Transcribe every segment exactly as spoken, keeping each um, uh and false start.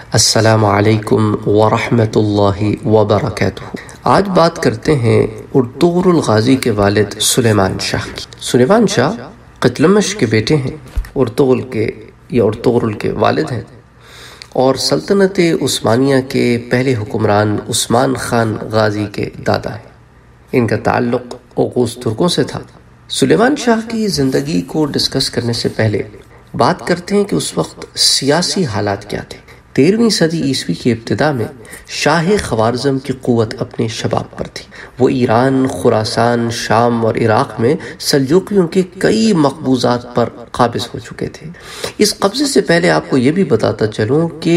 السلام علیکم ورحمۃ اللہ وبرکاتہ۔ آج بات کرتے ہیں ارطغرل الغازی کے والد سلیمان شاہ کی۔ سلیمان شاہ قتلمش کے بیٹے ہیں، ارطغرل کے یا ارطغرل کے والد ہیں، اور سلطنت عثمانیہ کے پہلے حکمران عثمان خان غازی کے دادا ہیں۔ ان کا تعلق اوغوز ترکوں سے تھا۔ سلیمان شاہ کی زندگی کو ڈسکس کرنے سے پہلے بات کرتے ہیں کہ اس وقت سیاسی حالات کیا تھے۔ تیرہویں صدی عیسوی کی ابتدا میں شاہ خوارزم کی قوت اپنے شباب پر تھی۔ وہ ایران، خراسان، شام اور عراق میں سلجوقیوں کے کئی مقبوضات پر قابض ہو چکے تھے۔ اس قبضے سے پہلے آپ کو یہ بھی بتاتا چلوں کہ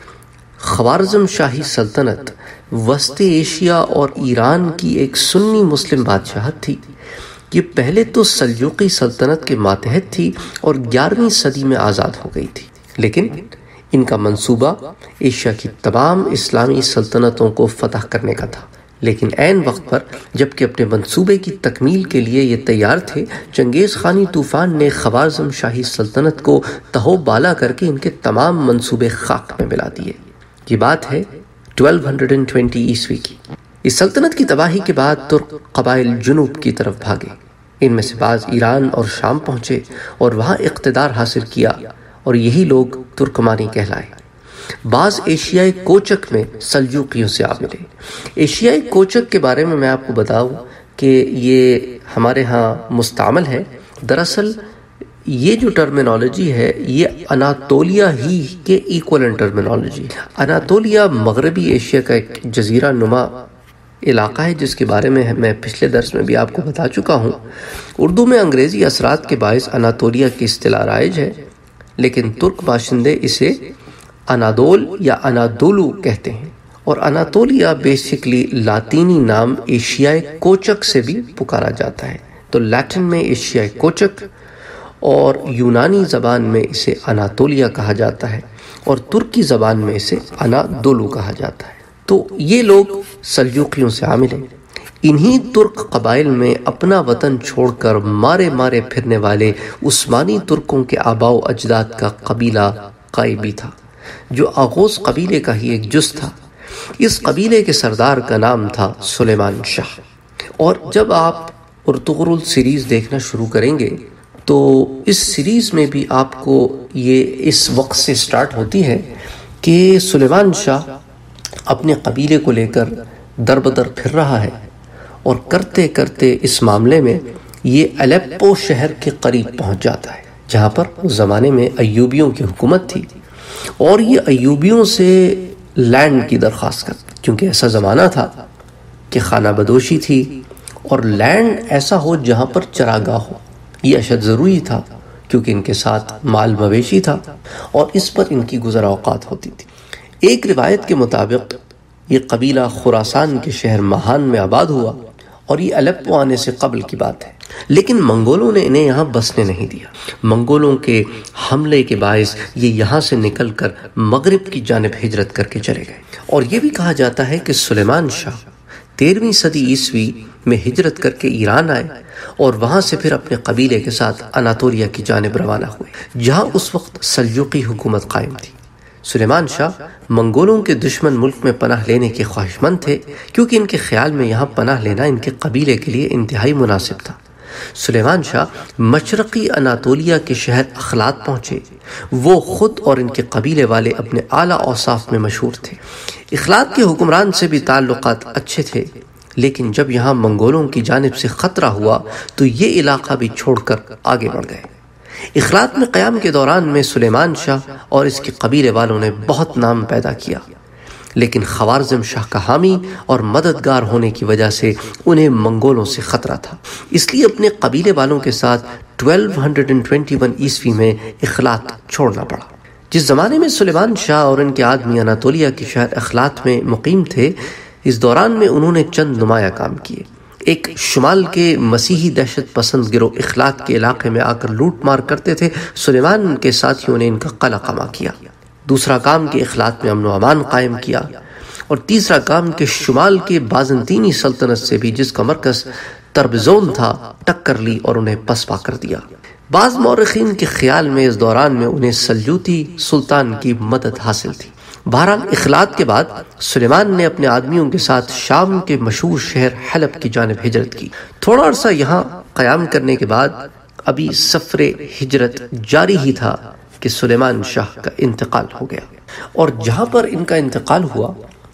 خوارزم شاہی سلطنت وسط ایشیا اور ایران کی ایک سنی مسلم بادشاہت تھی۔ یہ پہلے تو سلجوقی سلطنت کے ماتحت تھی اور گیارہویں صدی میں آزاد ہو گئی تھی، لیکن ان کا منصوبہ ایشیا کی تمام اسلامی سلطنتوں کو فتح کرنے کا تھا۔ لیکن عین وقت پر جبکہ اپنے منصوبے کی تکمیل کے لیے یہ تیار تھے، چنگیز خانی طوفان نے خوارزم شاہی سلطنت کو تہو بالا کر کے ان کے تمام منصوبے خاک میں ملا دیے۔ یہ بات ہے بارہ سو بیس عیسوی کی۔ اس سلطنت کی تباہی کے بعد ترک قبائل جنوب کی طرف بھاگے۔ ان میں سے بعض ایران اور شام پہنچے اور وہاں اقتدار حاصل کیا، اور یہی لوگ ترکمانی کہلائے۔ بعض ایشیائی کوچک میں سلجوقیوں سے آ ملے۔ ایشیائی کوچک کے بارے میں میں آپ کو بتاؤں کہ یہ ہمارے ہاں مستعمل ہے۔ دراصل یہ جو ٹرمینالوجی ہے یہ اناطولیہ ہی کے ایکولن ٹرمینالوجی۔ اناطولیہ مغربی ایشیا کا ایک جزیرہ نما علاقہ ہے جس کے بارے میں میں پچھلے درس میں بھی آپ کو بتا چکا ہوں۔ اردو میں انگریزی اثرات کے باعث اناطولیہ کی اصطلاح رائج ہے، لیکن ترک باشندے اسے انادول یا انادولو کہتے ہیں، اور اناطولیہ بیسیکلی لاطینی نام ایشیائی کوچک سے بھی پکارا جاتا ہے۔ تو لیٹن میں ایشیائی کوچک اور یونانی زبان میں اسے اناطولیہ کہا جاتا ہے، اور ترکی زبان میں اسے انادولو کہا جاتا ہے۔ تو یہ لوگ سلجوقیوں سے عامل ہیں۔ انہی ترک قبائل میں اپنا وطن چھوڑ کر مارے مارے پھرنے والے عثمانی ترکوں کے آباء و اجداد کا قبیلہ قائبی تھا، جو آغوز قبیلے کا ہی ایک جز تھا۔ اس قبیلے کے سردار کا نام تھا سلیمان شاہ۔ اور جب آپ ارطغرل سیریز دیکھنا شروع کریں گے تو اس سیریز میں بھی آپ کو یہ اس وقت سے سٹارٹ ہوتی ہے کہ سلیمان شاہ اپنے قبیلے کو لے کر در بدر پھر رہا ہے، اور کرتے کرتے اس معاملے میں یہ الیپو شہر کے قریب پہنچ جاتا ہے، جہاں پر اس زمانے میں ایوبیوں کی حکومت تھی، اور یہ ایوبیوں سے لینڈ کی درخواست کرتا، کیونکہ ایسا زمانہ تھا کہ خانہ بدوشی تھی، اور لینڈ ایسا ہو جہاں پر چراگاہ ہو، یہ اشد ضروری تھا، کیونکہ ان کے ساتھ مال مویشی تھا اور اس پر ان کی گزر اوقات ہوتی تھی۔ ایک روایت کے مطابق یہ قبیلہ خراسان کے شہر مہان میں آباد ہوا، اور یہ الیپو آنے سے قبل کی بات ہے، لیکن منگولوں نے انہیں یہاں بسنے نہیں دیا۔ منگولوں کے حملے کے باعث یہ یہاں سے نکل کر مغرب کی جانب ہجرت کر کے چلے گئے، اور یہ بھی کہا جاتا ہے کہ سلیمان شاہ تیرہویں صدی عیسوی میں ہجرت کر کے ایران آئے، اور وہاں سے پھر اپنے قبیلے کے ساتھ اناطولیہ کی جانب روانہ ہوئے، جہاں اس وقت سلجوقی حکومت قائم تھی۔ سلیمان شاہ منگولوں کے دشمن ملک میں پناہ لینے کے خواہش مند تھے، کیونکہ ان کے خیال میں یہاں پناہ لینا ان کے قبیلے کے لیے انتہائی مناسب تھا۔ سلیمان شاہ مشرقی اناطولیہ کے شہر اخلاط پہنچے۔ وہ خود اور ان کے قبیلے والے اپنے اعلیٰ اوصاف میں مشہور تھے۔ اخلاط کے حکمران سے بھی تعلقات اچھے تھے، لیکن جب یہاں منگولوں کی جانب سے خطرہ ہوا تو یہ علاقہ بھی چھوڑ کر آگے بڑھ گئے۔ اخلاط میں قیام کے دوران میں سلیمان شاہ اور اس کے قبیلے والوں نے بہت نام پیدا کیا، لیکن خوارزم شاہ کا حامی اور مددگار ہونے کی وجہ سے انہیں منگولوں سے خطرہ تھا، اس لیے اپنے قبیلے والوں کے ساتھ بارہ سو اکیس عیسوی میں اخلاط چھوڑنا پڑا۔ جس زمانے میں سلیمان شاہ اور ان کے آدمی اناطولیہ کے شہر اخلاط میں مقیم تھے، اس دوران میں انہوں نے چند نمایاں کام کیے۔ ایک شمال کے مسیحی دہشت پسند گروہ اخلاط کے علاقے میں آ کر لوٹ مار کرتے تھے، سلیمان کے ساتھیوں نے ان کا قلع قمع کیا۔ دوسرا کام کہ اخلاط میں امن و امان قائم کیا، اور تیسرا کام کہ شمال کے بازنطینی سلطنت سے بھی، جس کا مرکز تربزون تھا، ٹکر لی اور انہیں پسپا کر دیا۔ بعض مورخین کے خیال میں اس دوران میں انہیں سلجوقی سلطان کی مدد حاصل تھی۔ بہرحال اخلاط کے بعد سلیمان نے اپنے آدمیوں کے ساتھ شام کے مشہور شہر حلب کی جانب ہجرت کی۔ تھوڑا عرصہ یہاں قیام کرنے کے بعد ابھی سفر ہجرت جاری ہی تھا کہ سلیمان شاہ کا انتقال ہو گیا، اور جہاں پر ان کا انتقال ہوا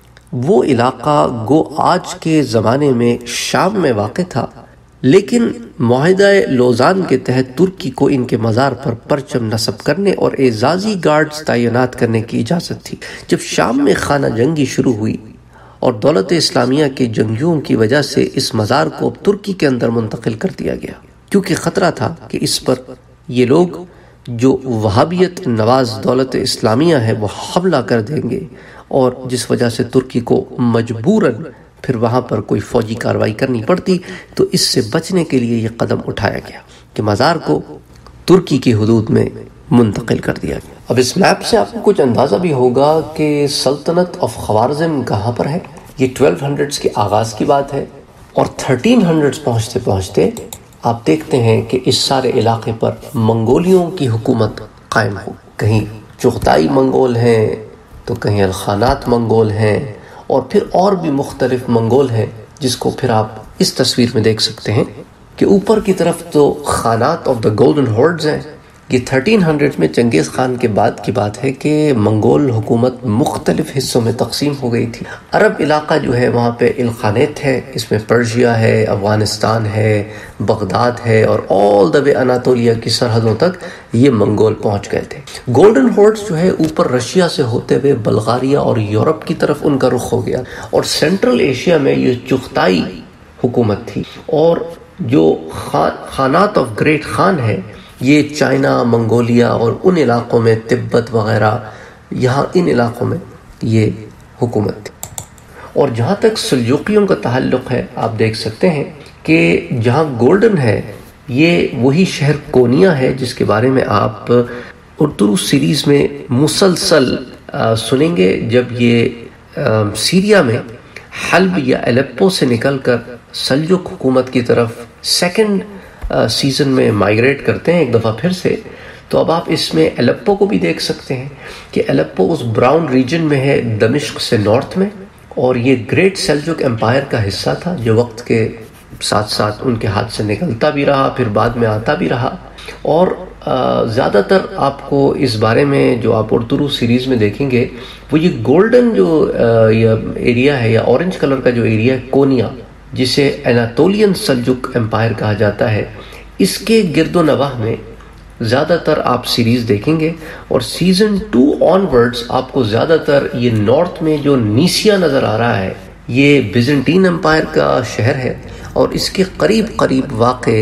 وہ علاقہ گو آج کے زمانے میں شام میں واقع تھا، لیکن معاہدہ لوزان کے تحت ترکی کو ان کے مزار پر پرچم نصب کرنے اور اعزازی گارڈز تعینات کرنے کی اجازت تھی۔ جب شام میں خانہ جنگی شروع ہوئی اور دولت اسلامیہ کے جنگیوں کی وجہ سے اس مزار کو اب ترکی کے اندر منتقل کر دیا گیا، کیونکہ خطرہ تھا کہ اس پر یہ لوگ جو وہابیت نواز دولت اسلامیہ ہے وہ حملہ کر دیں گے، اور جس وجہ سے ترکی کو مجبوراً پھر وہاں پر کوئی فوجی کارروائی کرنی پڑتی۔ تو اس سے بچنے کے لیے یہ قدم اٹھایا گیا کہ مزار کو ترکی کی حدود میں منتقل کر دیا گیا۔ اب اس میپ سے آپ کو کچھ اندازہ بھی ہوگا کہ سلطنت آف خوارزم کہاں پر ہے۔ یہ ٹویلو ہنڈریڈز کے آغاز کی بات ہے، اور تھرٹین ہنڈریڈز پہنچتے پہنچتے آپ دیکھتے ہیں کہ اس سارے علاقے پر منگولیوں کی حکومت قائم ہو۔ کہیں چغتائی منگول ہیں تو کہیں الخانات منگول ہیں، اور پھر اور بھی مختلف منگول ہیں، جس کو پھر آپ اس تصویر میں دیکھ سکتے ہیں کہ اوپر کی طرف تو خانات آف دا گولڈن ہورڈز ہیں۔ یہ تھرٹین ہنڈریڈ میں چنگیز خان کے بعد کی بات ہے کہ منگول حکومت مختلف حصوں میں تقسیم ہو گئی تھی۔ عرب علاقہ جو ہے وہاں پہ الخانیت ہے، اس میں پرشیا ہے، افغانستان ہے، بغداد ہے، اور آل دا وے اناطولیہ کی سرحدوں تک یہ منگول پہنچ گئے تھے۔ گولڈن ہورڈز جو ہے اوپر رشیا سے ہوتے ہوئے بلغاریہ اور یورپ کی طرف ان کا رخ ہو گیا، اور سینٹرل ایشیا میں یہ چغتائی حکومت تھی، اور جو خان خانات آف گریٹ خان ہے یہ چائنا، منگولیا اور ان علاقوں میں تبت وغیرہ، یہاں ان علاقوں میں یہ حکومت تھی۔ اور جہاں تک سلجوقیوں کا تعلق ہے آپ دیکھ سکتے ہیں کہ جہاں گولڈن ہے یہ وہی شہر کونیا ہے جس کے بارے میں آپ اردو سیریز میں مسلسل سنیں گے، جب یہ سیریا میں حلب یا الیپو سے نکل کر سلجوق حکومت کی طرف سیکنڈ سیزن میں مائگریٹ کرتے ہیں ایک دفعہ پھر سے۔ تو اب آپ اس میں الیپو کو بھی دیکھ سکتے ہیں کہ الیپو اس براؤن ریجن میں ہے دمشق سے نارتھ میں، اور یہ گریٹ سیلجوک امپائر کا حصہ تھا جو وقت کے ساتھ ساتھ ان کے ہاتھ سے نکلتا بھی رہا، پھر بعد میں آتا بھی رہا۔ اور زیادہ تر آپ کو اس بارے میں جو آپ اردو سیریز میں دیکھیں گے وہ یہ گولڈن جو ایریا ہے یا اورنج کلر کا جو ایریا ہے کونیا، جسے اناطولین سلجوک امپائر کہا جاتا ہے، اس کے گرد و نواح میں زیادہ تر آپ سیریز دیکھیں گے۔ اور سیزن ٹو آن ورڈز آپ کو زیادہ تر یہ نارتھ میں جو نیسیا نظر آ رہا ہے یہ بیزنٹین امپائر کا شہر ہے، اور اس کے قریب قریب واقع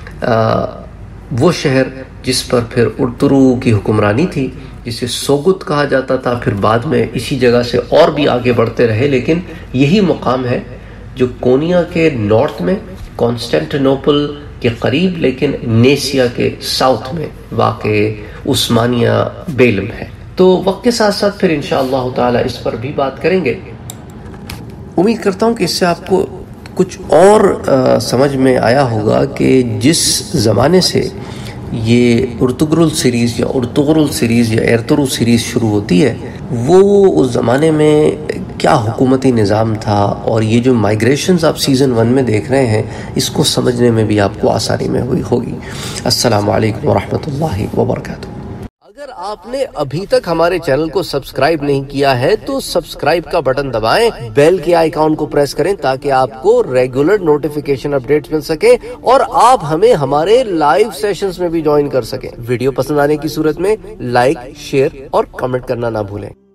وہ شہر جس پر پھر ارطغرل کی حکمرانی تھی، جسے سوگت کہا جاتا تھا، پھر بعد میں اسی جگہ سے اور بھی آگے بڑھتے رہے، لیکن یہی مقام ہے جو کونیا کے نارتھ میں کانسٹینٹینوپل کے قریب لیکن نیسیا کے ساؤتھ میں واقع عثمانیہ بیلم ہے۔ تو وقت کے ساتھ ساتھ پھر انشاءاللہ تعالی اس پر بھی بات کریں گے۔ امید کرتا ہوں کہ اس سے آپ کو کچھ اور سمجھ میں آیا ہوگا کہ جس زمانے سے یہ ارطغرل سیریز یا ارطغرل سیریز یا ارطغرل سیریز شروع ہوتی ہے وہ اس زمانے میں کیا حکومتی نظام تھا، اور یہ جو مائگریشنز آپ سیزن ون میں دیکھ رہے ہیں اس کو سمجھنے میں بھی آپ کو آسانی میں ہوئی ہوگی۔ السلام علیکم ورحمۃ اللہ وبرکاتہ۔ اگر آپ نے ابھی تک ہمارے چینل کو سبسکرائب نہیں کیا ہے تو سبسکرائب کا بٹن دبائیں، بیل کے آئیکن کو پریس کریں تاکہ آپ کو ریگولر نوٹیفیکیشن اپڈیٹس مل سکے اور آپ ہمیں ہمارے لائیو سیشنز میں بھی جوائن کر سکیں۔ ویڈیو پسند آنے کی صورت میں لائک، شیئر اور کمنٹ کرنا نہ بھولیں۔